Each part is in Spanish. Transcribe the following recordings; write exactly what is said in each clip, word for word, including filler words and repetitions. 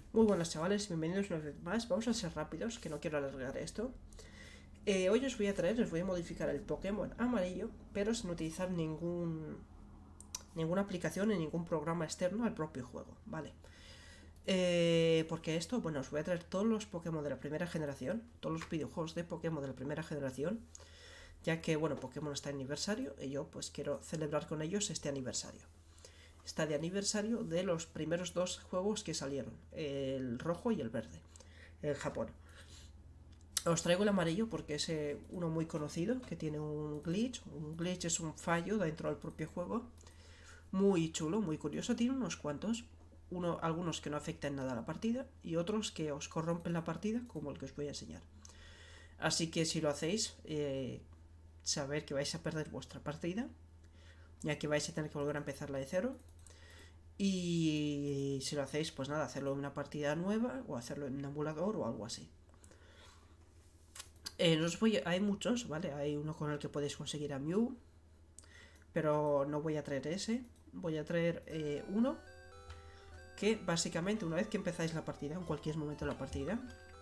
Muy buenas chavales, bienvenidos una vez más. Vamos a ser rápidos, que no quiero alargar esto. Eh, hoy os voy a traer, os voy a modificar el Pokémon amarillo, pero sin utilizar ningún ninguna aplicación ni ningún programa externo al propio juego, ¿vale? Eh, porque esto, bueno, os voy a traer todos los Pokémon de la primera generación, todos los videojuegos de Pokémon de la primera generación, ya que, bueno, Pokémon está de aniversario y yo pues quiero celebrar con ellos este aniversario. Está de aniversario de los primeros dos juegos que salieron, el rojo y el verde, en Japón. Os traigo el amarillo porque es eh, uno muy conocido, que tiene un glitch. Un glitch es un fallo dentro del propio juego. Muy chulo, muy curioso. Tiene unos cuantos. Uno, algunos que no afectan nada a la partida y otros que os corrompen la partida, como el que os voy a enseñar. Así que si lo hacéis, eh, saber que vais a perder vuestra partida, ya que vais a tener que volver a empezarla de cero. Y si lo hacéis, pues nada, hacerlo en una partida nueva o hacerlo en un emulador o algo así. Eh, no os voy a- hay muchos, ¿vale? Hay uno con el que podéis conseguir a Mew, pero no voy a traer ese. Voy a traer eh, uno que básicamente una vez que empezáis la partida, en cualquier momento de la partida,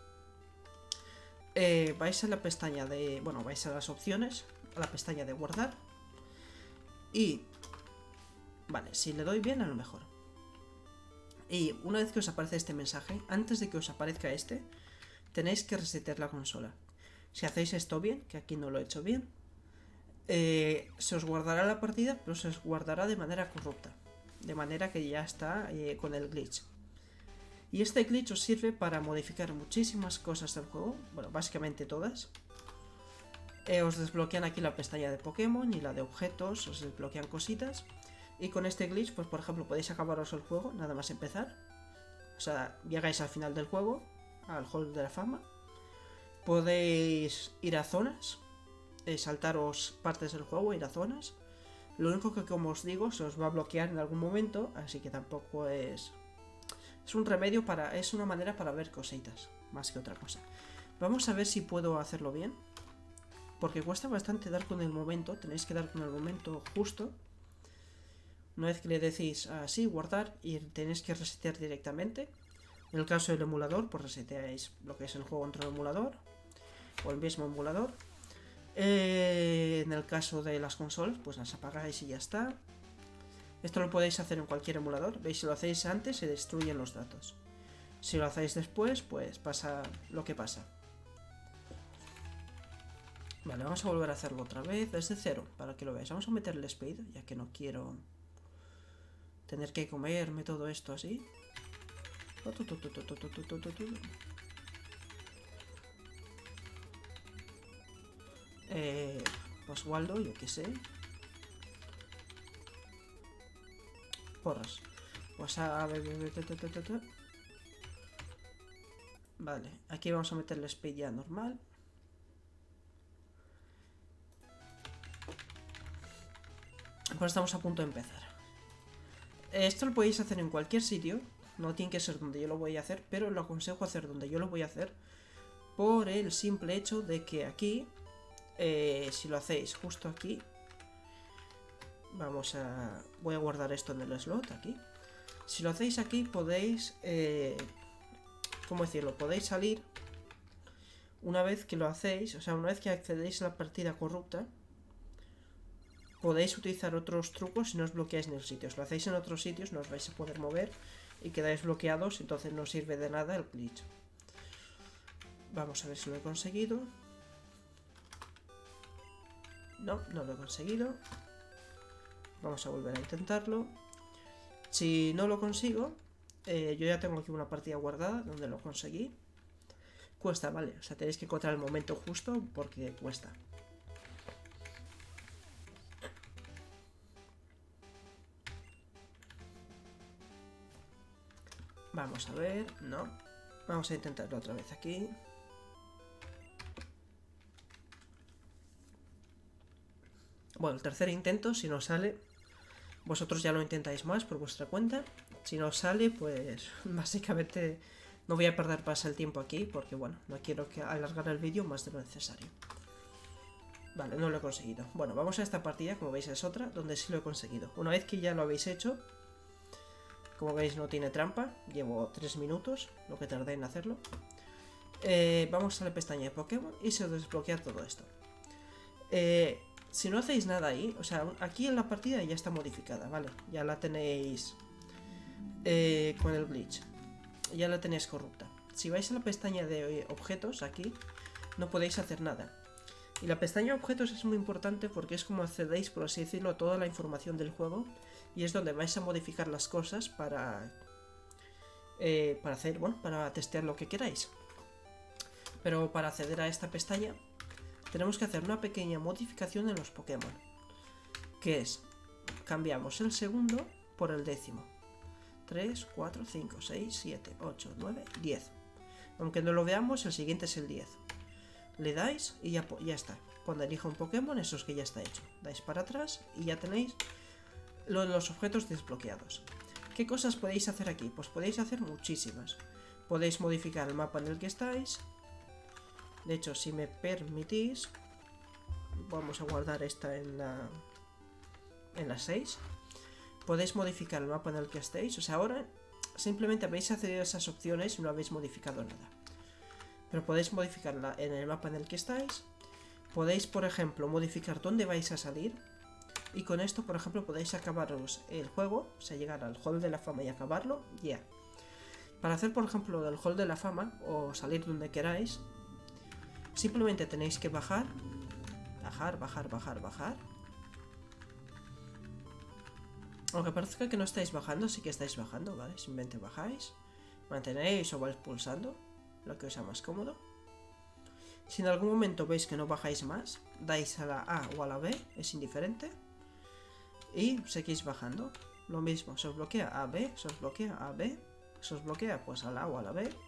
eh, vais a la pestaña de... Bueno, vais a las opciones, a la pestaña de guardar. Y... Vale, si le doy bien a lo mejor. Y una vez que os aparece este mensaje, antes de que os aparezca este, tenéis que resetear la consola. Si hacéis esto bien, que aquí no lo he hecho bien, eh, se os guardará la partida, pero se os guardará de manera corrupta. De manera que ya está eh, con el glitch. Y este glitch os sirve para modificar muchísimas cosas del juego. Bueno, básicamente todas. Eh, os desbloquean aquí la pestaña de Pokémon y la de objetos, os desbloquean cositas. Y con este glitch, pues por ejemplo, podéis acabaros el juego nada más empezar. O sea, llegáis al final del juego, al Hall de la Fama. Podéis ir a zonas, eh, saltaros partes del juego, ir a zonas. Lo único que, como os digo, se os va a bloquear en algún momento, así que tampoco es... Es un remedio para... Es una manera para ver cositas, más que otra cosa. Vamos a ver si puedo hacerlo bien. Porque cuesta bastante dar con el momento, tenéis que dar con el momento justo. Una vez que le decís así, guardar, y tenéis que resetear directamente. En el caso del emulador, pues reseteáis lo que es el juego entre el emulador o el mismo emulador. Eh, en el caso de las consolas, pues las apagáis y ya está. Esto lo podéis hacer en cualquier emulador. Veis, si lo hacéis antes, se destruyen los datos. Si lo hacéis después, pues pasa lo que pasa. Vale, vamos a volver a hacerlo otra vez desde cero, para que lo veáis. Vamos a meterle speed, ya que no quiero tener que comerme todo esto así. Eh, pues Waldo, yo qué sé. Porras. Pues a ver. Vale, aquí vamos a meterle speed ya normal. Pues estamos a punto de empezar. Esto lo podéis hacer en cualquier sitio. No tiene que ser donde yo lo voy a hacer, pero lo aconsejo hacer donde yo lo voy a hacer. Por el simple hecho de que aquí, eh, si lo hacéis justo aquí, vamos a... Voy a guardar esto en el slot aquí. Si lo hacéis aquí podéis... Eh, ¿Cómo decirlo? Podéis salir una vez que lo hacéis, o sea, una vez que accedéis a la partida corrupta, podéis utilizar otros trucos si no os bloqueáis en el sitio. Si lo hacéis en otros sitios no os vais a poder mover y quedáis bloqueados, entonces no sirve de nada el glitch. Vamos a ver si lo he conseguido. No, no lo he conseguido. Vamos a volver a intentarlo. Si no lo consigo, eh, yo ya tengo aquí una partida guardada donde lo conseguí. Cuesta, vale, o sea, tenéis que encontrar el momento justo porque cuesta. Vamos a ver, no. Vamos a intentarlo otra vez aquí. Bueno, el tercer intento, si no sale, vosotros ya lo intentáis más por vuestra cuenta. Si no sale, pues básicamente no voy a perder más el tiempo aquí porque, bueno, no quiero que alargar el vídeo más de lo necesario. Vale, no lo he conseguido. Bueno, vamos a esta partida, como veis es otra, donde sí lo he conseguido. Una vez que ya lo habéis hecho, Como veis no tiene trampa, llevo tres minutos, lo que tardé en hacerlo. Eh, vamos a la pestaña de Pokémon y se desbloquea todo esto. Eh, si no hacéis nada ahí, o sea, aquí en la partida ya está modificada, ¿vale? Ya la tenéis eh, con el glitch, ya la tenéis corrupta. Si vais a la pestaña de objetos, aquí, no podéis hacer nada. Y la pestaña de objetos es muy importante porque es como accedéis, por así decirlo, a toda la información del juego. Y es donde vais a modificar las cosas para, eh, para hacer, bueno, para testear lo que queráis. Pero para acceder a esta pestaña tenemos que hacer una pequeña modificación en los Pokémon, que es, cambiamos el segundo por el décimo. tres, cuatro, cinco, seis, siete, ocho, nueve, diez. Aunque no lo veamos, el siguiente es el diez. Le dais y ya, ya está. Cuando elija un Pokémon, eso es que ya está hecho. Dais para atrás y ya tenéis los objetos desbloqueados. ¿Qué cosas podéis hacer aquí? Pues podéis hacer muchísimas. Podéis modificar el mapa en el que estáis. De hecho, si me permitís, vamos a guardar esta en la en la seis. Podéis modificar el mapa en el que estéis. O sea, ahora simplemente habéis accedido a esas opciones y no habéis modificado nada. Pero podéis modificarla en el mapa en el que estáis. Podéis, por ejemplo, modificar dónde vais a salir. Y con esto, por ejemplo, podéis acabaros el juego, o sea, llegar al Hall de la Fama y acabarlo, ya. Yeah. Para hacer, por ejemplo, del Hall de la Fama, o salir donde queráis, simplemente tenéis que bajar, bajar, bajar, bajar, bajar. Aunque parezca que no estáis bajando, sí que estáis bajando, ¿vale? Simplemente bajáis, mantenéis o vais pulsando, lo que os sea más cómodo. Si en algún momento veis que no bajáis más, dais a la A o a la B, es indiferente. Y seguís bajando. Lo mismo, se os bloquea A, B, se os bloquea A, B, se os bloquea pues a la A o a la B.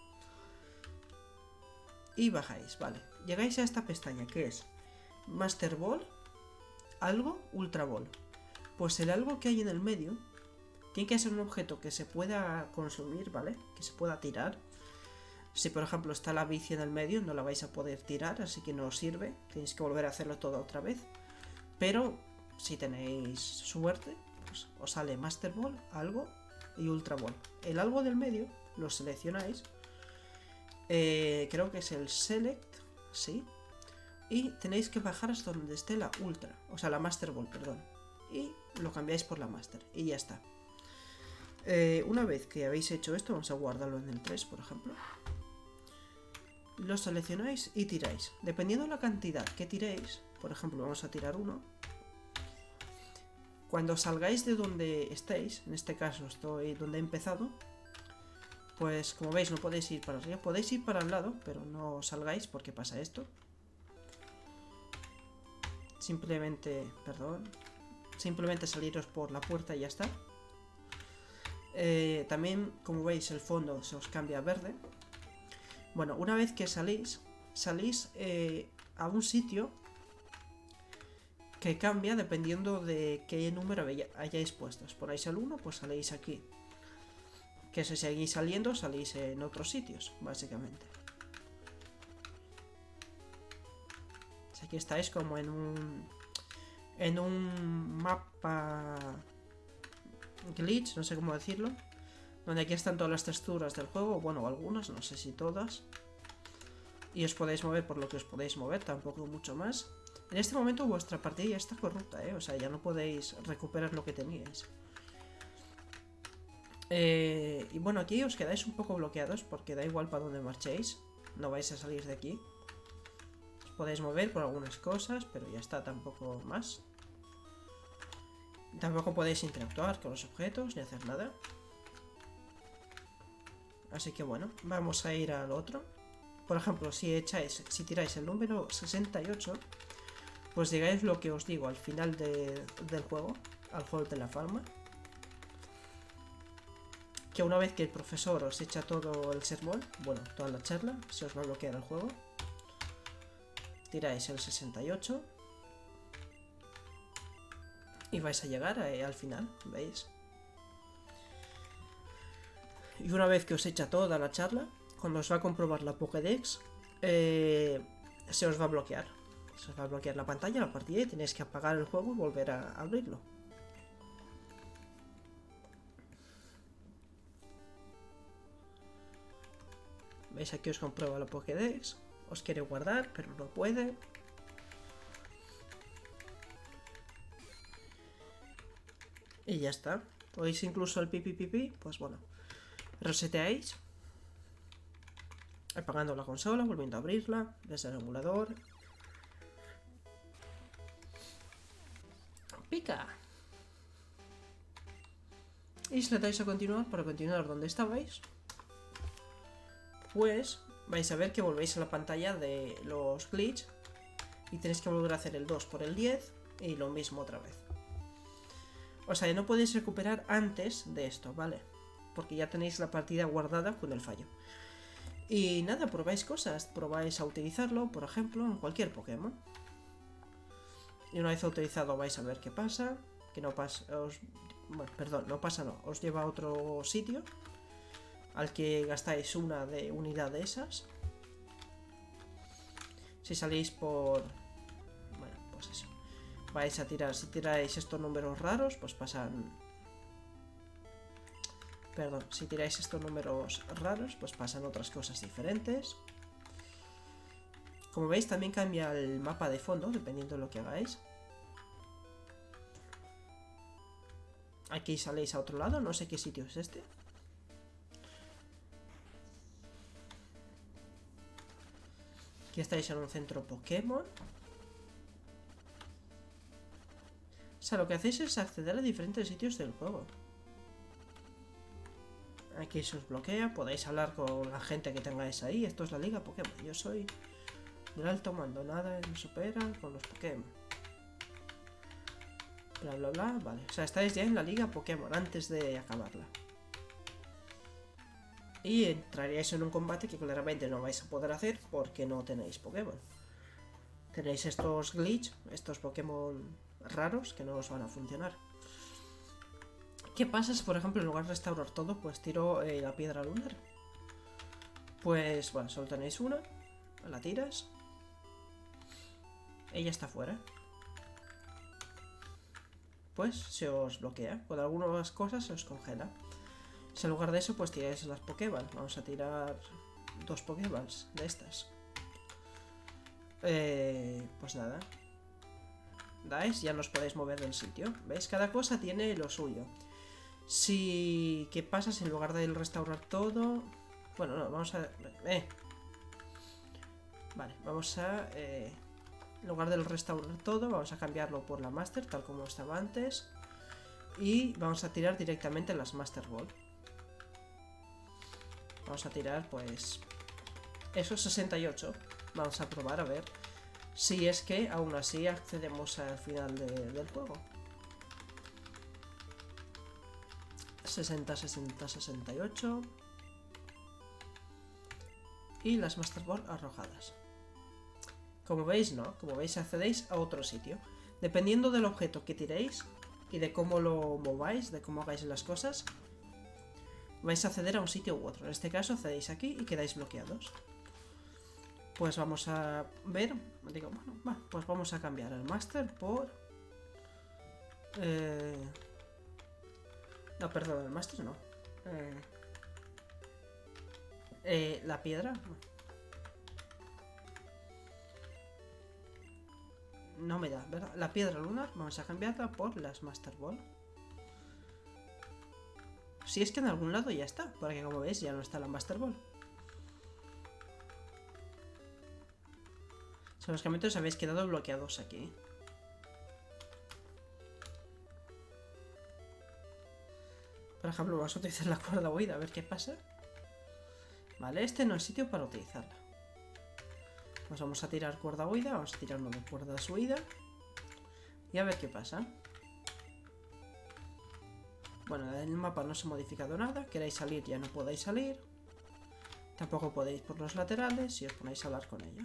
Y bajáis, vale. Llegáis a esta pestaña que es Master Ball, algo, Ultra Ball. Pues el algo que hay en el medio tiene que ser un objeto que se pueda consumir, ¿vale? Que se pueda tirar. Si por ejemplo está la bici en el medio, no la vais a poder tirar, así que no os sirve. Tenéis que volver a hacerlo todo otra vez. Pero si tenéis suerte, pues os sale Master Ball, algo y Ultra Ball. El algo del medio lo seleccionáis. Eh, creo que es el Select, sí. Y tenéis que bajar hasta donde esté la Ultra, o sea la Master Ball, perdón. Y lo cambiáis por la Master y ya está. Eh, una vez que habéis hecho esto, vamos a guardarlo en el tres, por ejemplo. Lo seleccionáis y tiráis. Dependiendo de la cantidad que tiréis, por ejemplo, vamos a tirar uno. Cuando salgáis de donde estéis, en este caso estoy donde he empezado, pues como veis no podéis ir para arriba, podéis ir para el lado, pero no salgáis porque pasa esto. Simplemente, perdón, simplemente saliros por la puerta y ya está. Eh, también, como veis, el fondo se os cambia a verde. Bueno, una vez que salís, salís eh, a un sitio que cambia dependiendo de qué número hayáis puesto. Si ponéis el uno, pues salís aquí. Que si seguís saliendo, salís en otros sitios, básicamente. Pues aquí estáis como en un... En un mapa... glitch, no sé cómo decirlo. Donde aquí están todas las texturas del juego. Bueno, algunas, no sé si todas. Y os podéis mover por lo que os podéis mover, tampoco mucho más. En este momento vuestra partida ya está corrupta, ¿eh? O sea, ya no podéis recuperar lo que teníais. Eh, y bueno, aquí os quedáis un poco bloqueados porque da igual para dónde marchéis. No vais a salir de aquí. Os podéis mover por algunas cosas, pero ya está, tampoco más. Tampoco podéis interactuar con los objetos ni hacer nada. Así que bueno, vamos a ir al otro. Por ejemplo, si echáis, si tiráis el número sesenta y ocho, pues llegáis lo que os digo al final de, del juego, al Hall de la Fama. Que una vez que el profesor os echa todo el sermón, bueno, toda la charla, se os va a bloquear el juego. Tiráis el sesenta y ocho. Y vais a llegar a, al final, ¿veis? Y una vez que os echa toda la charla, cuando os va a comprobar la Pokédex, eh, se os va a bloquear. Se os va a bloquear la pantalla, la partida, y tenéis que apagar el juego y volver a abrirlo. ¿Veis? Aquí os comprueba la Pokédex. Os quiere guardar, pero no puede. Y ya está. ¿Oís incluso el pipi pipi? Pues bueno. Reseteáis. Apagando la consola, volviendo a abrirla. Desde el emulador. Pica. Y si le dais a continuar, para continuar donde estabais, pues vais a ver que volvéis a la pantalla de los glitch y tenéis que volver a hacer el dos por el diez y lo mismo otra vez. O sea, no podéis recuperar antes de esto, ¿vale? Porque ya tenéis la partida guardada con el fallo. Y nada, probáis cosas, probáis a utilizarlo, por ejemplo, en cualquier Pokémon. Y una vez utilizado vais a ver qué pasa, que no pasa, os, bueno, perdón, no pasa no, os lleva a otro sitio al que gastáis una de unidad de esas. Si salís por, bueno, pues eso, vais a tirar, si tiráis estos números raros, pues pasan, perdón, si tiráis estos números raros, pues pasan otras cosas diferentes. Como veis, también cambia el mapa de fondo, dependiendo de lo que hagáis. Aquí saléis a otro lado, no sé qué sitio es este. Aquí estáis en un centro Pokémon. O sea, lo que hacéis es acceder a diferentes sitios del juego. Aquí se os bloquea, podéis hablar con la gente que tengáis ahí. Esto es la liga Pokémon, yo soy del alto mando, nada me supera con los Pokémon. Bla bla bla, vale. O sea, estáis ya en la liga Pokémon antes de acabarla. Y entraríais en un combate que claramente no vais a poder hacer porque no tenéis Pokémon. Tenéis estos glitch, estos Pokémon raros que no os van a funcionar. ¿Qué pasa si, por ejemplo, en lugar de restaurar todo, pues tiro eh, la piedra lunar? Pues, bueno, solo tenéis una. La tiras. Ella está fuera. Pues se os bloquea. Con algunas cosas se os congela. Si en lugar de eso, pues tiráis las Pokéballs. Vamos a tirar dos Pokéballs de estas. Eh, pues nada. Dais, ya no os podéis mover del sitio. ¿Veis? Cada cosa tiene lo suyo. Si... ¿Qué pasa si en lugar de restaurar todo... Bueno, no, vamos a... Eh. Vale, vamos a... Eh... En lugar de restaurar todo, vamos a cambiarlo por la Master, tal como estaba antes. Y vamos a tirar directamente las Master Ball. Vamos a tirar, pues... Esos sesenta y ocho. Vamos a probar a ver si es que aún así accedemos al final de, del juego. sesenta, sesenta, sesenta y ocho. Y las Master Ball arrojadas. Como veis, no. Como veis, accedéis a otro sitio. Dependiendo del objeto que tiréis y de cómo lo mováis, de cómo hagáis las cosas, vais a acceder a un sitio u otro. En este caso, accedéis aquí y quedáis bloqueados. Pues vamos a ver. Digo, bueno, va, pues vamos a cambiar el Master por... Eh... No, perdón, el Master no. Eh... Eh, la piedra. No me da, ¿verdad? La piedra lunar vamos a cambiarla por las Master Ball. Si es que en algún lado ya está, porque como veis ya no está la Master Ball. O sea, básicamente os habéis quedado bloqueados aquí. Por ejemplo, vamos a utilizar la cuerda huida, a ver qué pasa. Vale, este no es sitio para utilizarla. Pues vamos a tirar cuerda huida, vamos a tirar nueve cuerdas huida. Y a ver qué pasa. Bueno, en el mapa no se ha modificado nada. Queréis salir, ya no podéis salir. Tampoco podéis por los laterales si os ponéis a hablar con ella.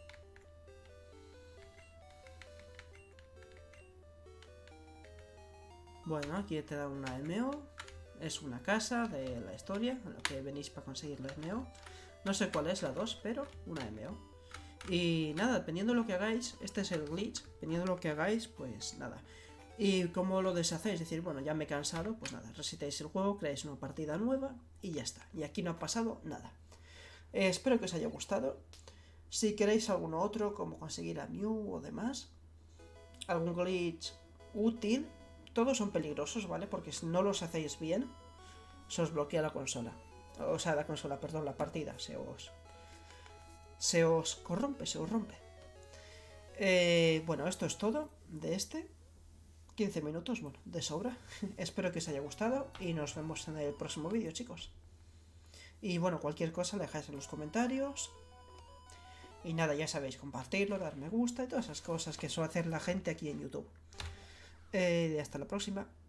Bueno, aquí te da una M O. Es una casa de la historia, en la que venís para conseguir la M O. No sé cuál es la dos, pero una M O. Y nada, dependiendo de lo que hagáis, este es el glitch, dependiendo de lo que hagáis, pues nada. Y cómo lo deshacéis, es decir, bueno, ya me he cansado, pues nada, resetéis el juego, creáis una partida nueva y ya está. Y aquí no ha pasado nada. Eh, espero que os haya gustado. Si queréis alguno otro, como conseguir a Mew o demás, algún glitch útil, todos son peligrosos, ¿vale? Porque si no los hacéis bien, se os bloquea la consola. O sea, la consola, perdón, la partida. Se os. Se os corrompe, se os rompe. Eh, bueno, esto es todo de este. quince minutos, bueno, de sobra. Espero que os haya gustado y nos vemos en el próximo vídeo, chicos. Y bueno, cualquier cosa la dejáis en los comentarios. Y nada, ya sabéis, compartirlo, dar me gusta y todas esas cosas que suele hacer la gente aquí en YouTube. Eh, hasta la próxima.